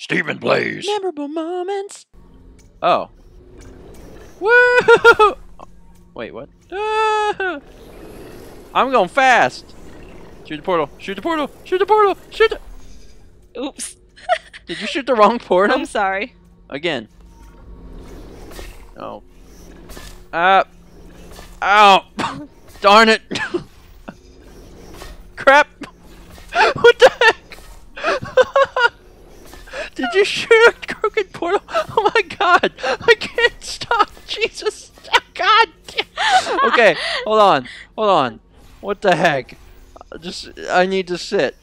StephenPlays. Memorable moments. Oh. Woo! Wait, what? I'm going fast. Shoot the portal. Shoot the portal. Shoot the portal. Shoot the... Oops. Did you shoot the wrong portal? I'm sorry. Again. Oh. Ow. Darn it. Crap. What the heck? Did you shoot a crooked portal? Oh my god. I can't stop. Jesus. Oh god. Okay. Hold on. Hold on. What the heck? I need to sit.